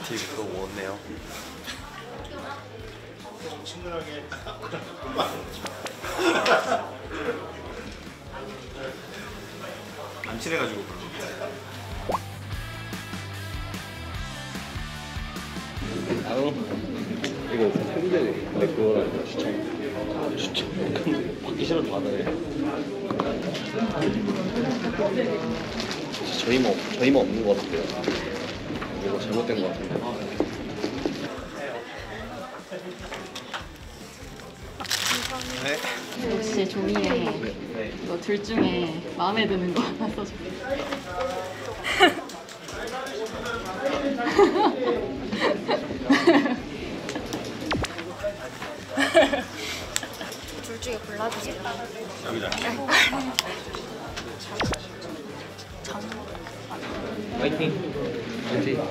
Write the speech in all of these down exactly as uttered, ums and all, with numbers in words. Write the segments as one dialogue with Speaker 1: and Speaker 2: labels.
Speaker 1: 티비도 못네요.
Speaker 2: 친근하게 안 친해가지고 그런
Speaker 1: 아우 이거 생일에 내 그거랑 추천. 추천. 받기 싫어도 받아요. 저희만 저희만 없는 것 같아요. 이거 잘못된 것 같은데.
Speaker 3: 네. 혹시 종이에 네. 너 둘 중에 마음에 드는 거 하나 써줘.
Speaker 4: 둘 중에 골라주세요.
Speaker 2: 여기다.
Speaker 1: 파이팅. 파이팅.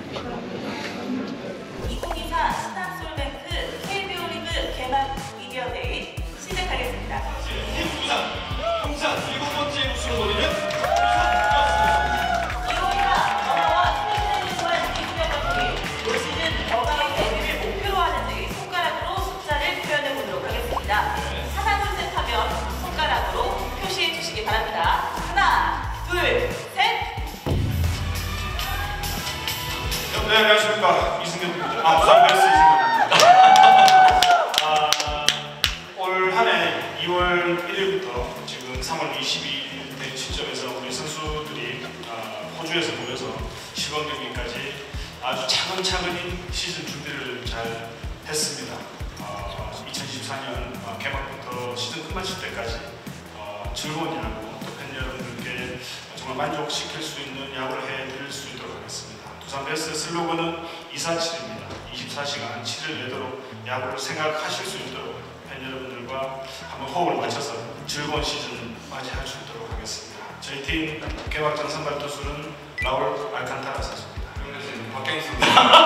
Speaker 5: 이천이십사 신한솔뱅크 케이비오 리그 개막 미디어데이 시작하겠습니다. 부산 통산 일곱 번째 우승 노리는 이호이와 정화와 스페인을 통한 이수경 감독이 올 시즌 더가웃 데뷔를 목표로 하는지 손가락으로 숫자를 표현해 보도록 하겠습니다. 하나 둘 셋 하면 손가락으로 표시해 주시기 바랍니다. 하나 둘 셋.
Speaker 2: 네, 안녕하십니까. 이승엽입니다. 아, 부산 베어스 이승엽입니다. 아, 올 한 해 이월 일일부터 지금 삼월 이십이일 된 시점에서 우리 선수들이 아, 호주에서 모여서 시범 경기까지 아주 차근차근히 시즌 준비를 잘 했습니다. 아, 이천이십사 년 아, 개막부터 시즌 끝마칠 때까지 아, 즐거운 야구, 또 팬 여러분들께 정말 만족시킬 수 있는 야구를 해드릴 수 있도록 하겠습니다. 부산 베어스의 슬로건은 이사칠입니다. 이십사 시간 칠 일 내도록 야구를 생각하실 수 있도록 팬 여러분들과 한번 호흡을 맞춰서 즐거운 시즌 맞이할 수 있도록 하겠습니다. 저희 팀 개막전 선발 투수는 라울 알칸타라 선수입니다. 박경수입니다.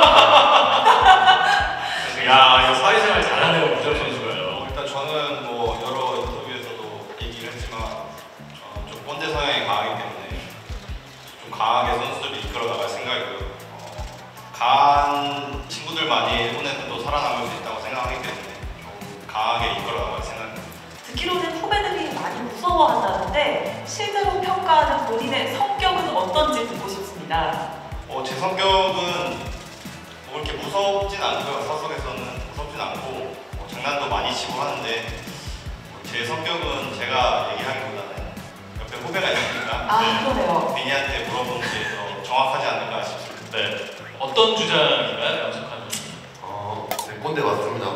Speaker 6: 야, 이 사회생활 잘하네요, 무적 선수가요.
Speaker 7: 일단 저는 뭐 여러 인터뷰에서도 얘기를 했지만 저는 좀 꼰대 성향이 강하기 때문에 좀 강하게 선수들을 이끌어 나갈 생각이고요. 어, 강한 친구들만이 일본에서도 살아남을 수 있다고 생각하기 때문에 좀 강하게 이끌어 나갈 생각입니다.
Speaker 5: 듣기로는 후배들이 많이 무서워한다는데 실제로 평가하는 본인의 성격은 어떤지 듣고 싶습니다.
Speaker 7: 어, 제 성격은 뭐 이렇게 무섭진 않고요. 사석에서는 무섭진 않고 뭐 장난도 많이 치고 하는데 뭐 제 성격은 제가 얘기하기보다는 옆에 후배가 있으니까
Speaker 5: 아, 그러네요.
Speaker 7: 비니한테 물어보는 게 더 정확하지 않을까 싶습니다.
Speaker 6: 네. 어떤 주장인가요, 양석환 선수?
Speaker 8: 어, 네, 꼰대 맞습니다.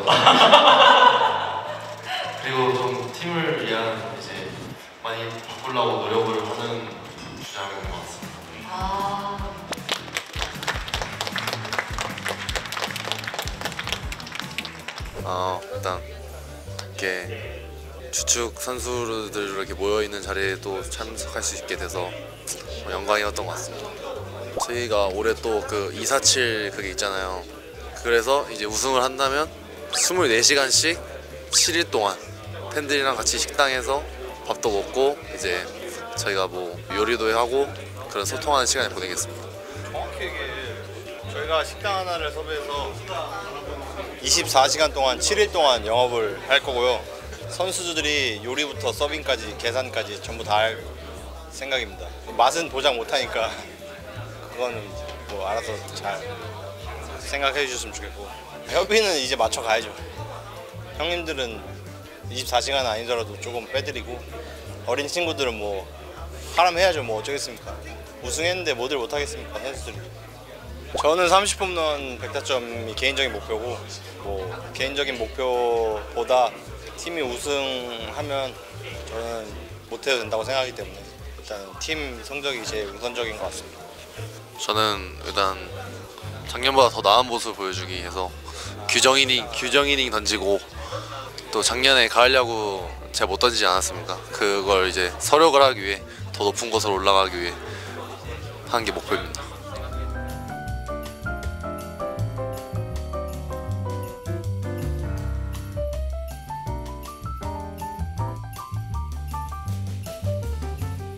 Speaker 8: 그리고 좀 팀을 위한 이제 많이 바꾸려고 노력을 하는 주장인 것 같습니다.
Speaker 5: 아.
Speaker 1: 어, 일단 이렇게 주축 선수들 이렇게 모여 있는 자리에도 참석할 수 있게 돼서 영광이었던 것 같습니다. 저희가 올해 또 그 이사칠 그게 있잖아요. 그래서 이제 우승을 한다면 스물네 시간씩 칠 일 동안 팬들이랑 같이 식당에서 밥도 먹고 이제 저희가 뭐 요리도 하고 그런 소통하는 시간을 보내겠습니다.
Speaker 7: 정확히 얘기해. 저희가 식당 하나를 섭외해서 이십사 시간 동안 칠 일 동안 영업을 할 거고요. 선수들이 요리부터 서빙까지 계산까지 전부 다 할 생각입니다. 맛은 보장 못하니까 그거는 이제 뭐 알아서 잘 생각해 주셨으면 좋겠고, 협의는 이제 맞춰 가야죠. 형님들은 이십사 시간 아니더라도 조금 빼드리고 어린 친구들은 뭐 하라면 해야죠. 뭐 어쩌겠습니까. 우승했는데 뭐들 못하겠습니까, 선수들이. 저는 삼십 홈런 백 타점이 개인적인 목표고, 뭐 개인적인 목표보다 팀이 우승하면 저는 못해도 된다고 생각하기 때문에 일단 팀 성적이 제일 우선적인 것 같습니다.
Speaker 1: 저는 일단 작년보다 더 나은 모습을 보여주기 위해서 규정 이닝, 규정 이닝 던지고 또 작년에 가을 야구 잘 못 던지지 않았습니까? 그걸 이제 서력을 하기 위해 더 높은 곳으로 올라가기 위해 하는 게 목표입니다.